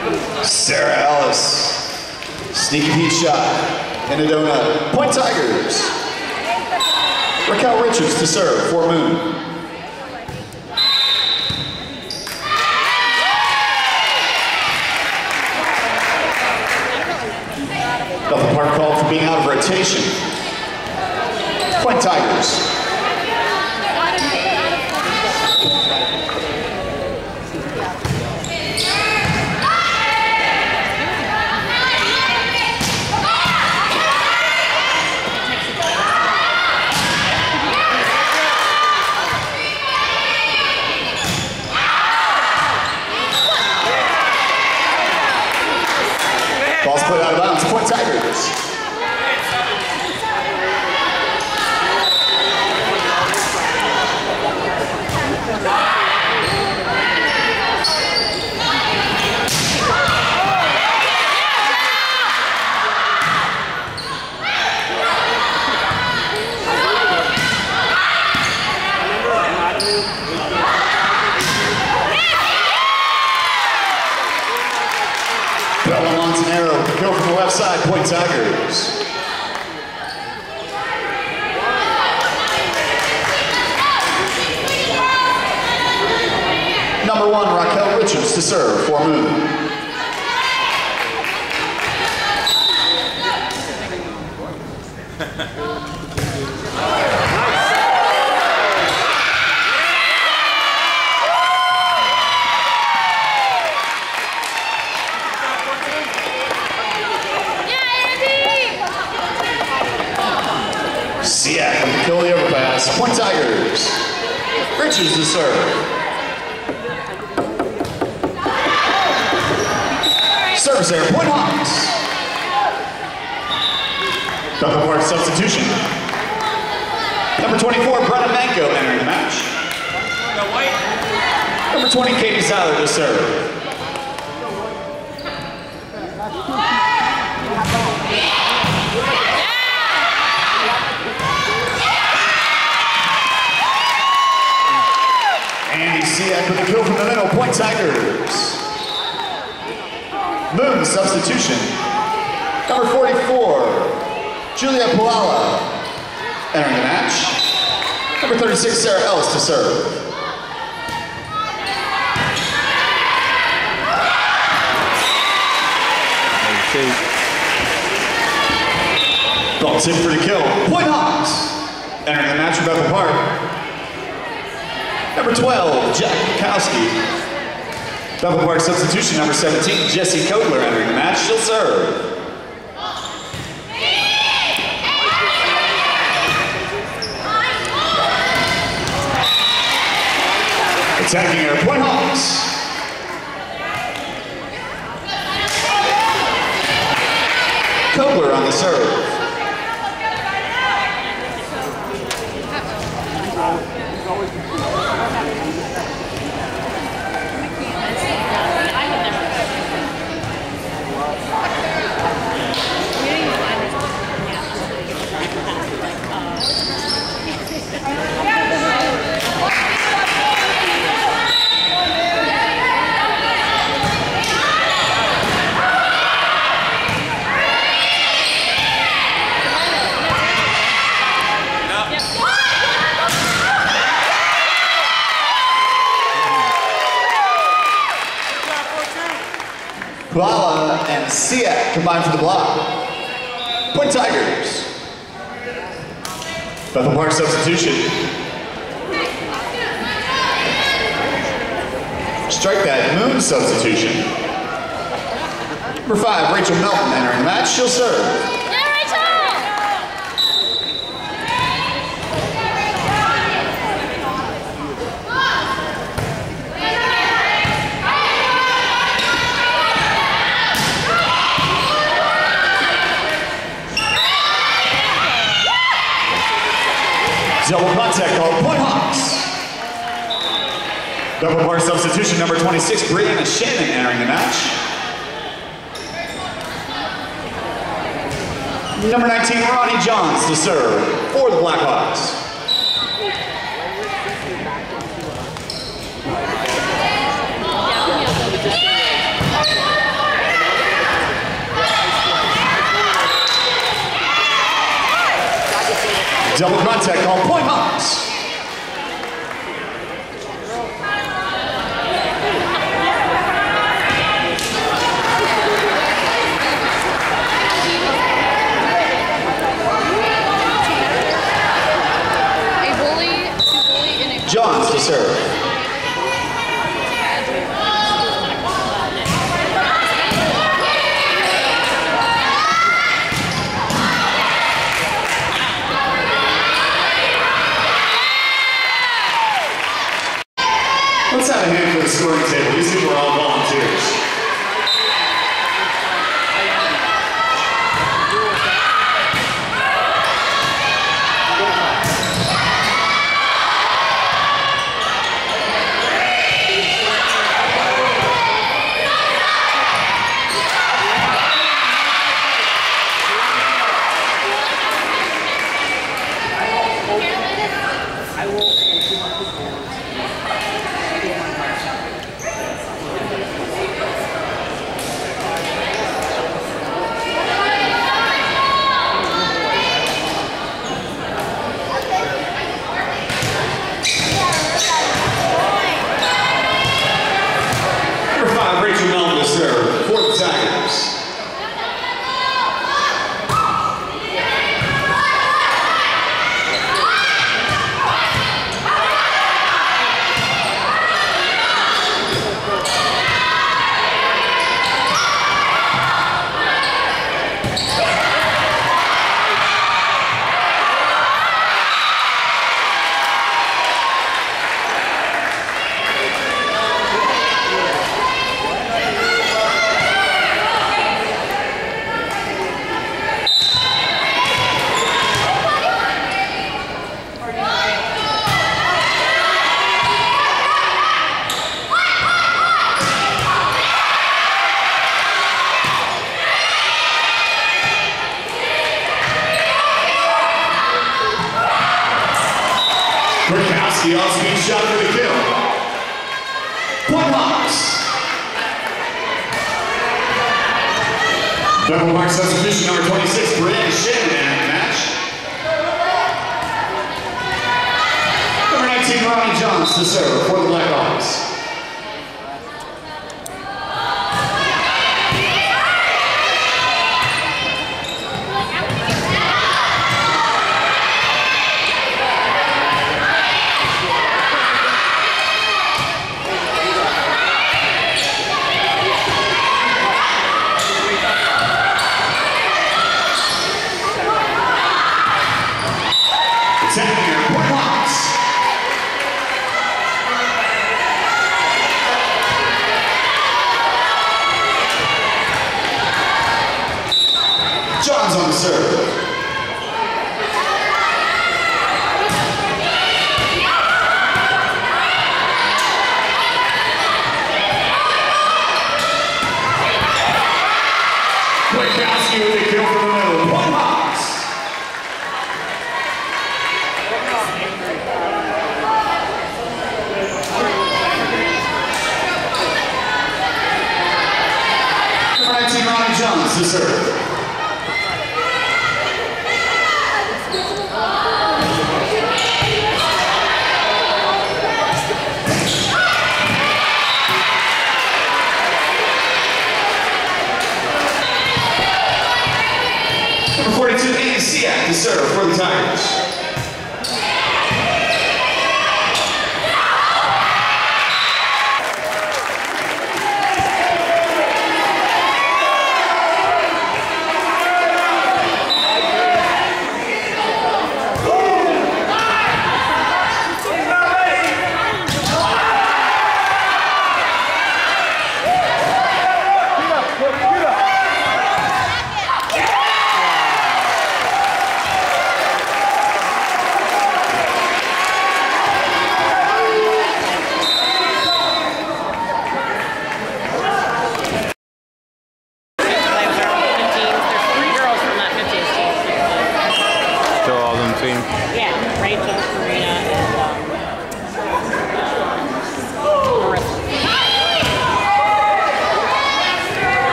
Sarah Ellis. Sneaky Pete shot. And a donut. Point Tigers. Raquel Richards to serve for Moon. Bethel Park called for being out of rotation. Point Tigers. Ball's put out of bounds. Point Tigers. Bella Montanero, go from the left side, Point Tigers. Number 1, Raquel Richards to serve for Moon. Siak with the kill the overpass. Point Tigers. Richards to serve. Service error. Point Hawks. Bethel Park substitution. Number 24, Brenna Manko entering the match. Number 20, Katie Seiler to serve. Andy Siak with the kill from the middle. Point Tigers. Moon substitution. Number 44, Julia Palala entering the match. Number 36, Sarah Ellis to serve. Ball tip for the kill. Point Hawks entering the match for Bethel Park. Number 12, Jack Bukowski. Bethel Park substitution, number 17, Jessie Kogler entering the match. She'll serve. Attacking her, Point Hawks. Kogler on the serve. Palala and Siak combined for the block. Point Tigers. Bethel Park substitution. Strike that, Moon substitution. Number 5, Rachel Melton entering the match. She'll serve. Double contact call, Point Hawks. Bethel Park substitution, number 26, Brianna Shannon entering the match. Number 19, Ronnie Johns to serve for the Blackhawks. Double contact call, Point Hawks. Johns to serve. Let's have a hand for the scoring table. These people are all volunteers. Rakowski on speed shot for the kill. Point Hawks. Double mark substitution number 26, Brandon Shanahan in the match. Number 19, Ronnie Johns to serve for the Blackhawks. Johns on the serve. Rakowski with a kill from the middle. Point Hawks. Number 19, Ronnie Johns to serve. Number 42, Andy Siak to serve for the Tigers.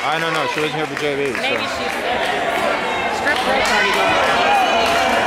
I don't know. She wasn't here for JB. Maybe so. she's strip club party going on.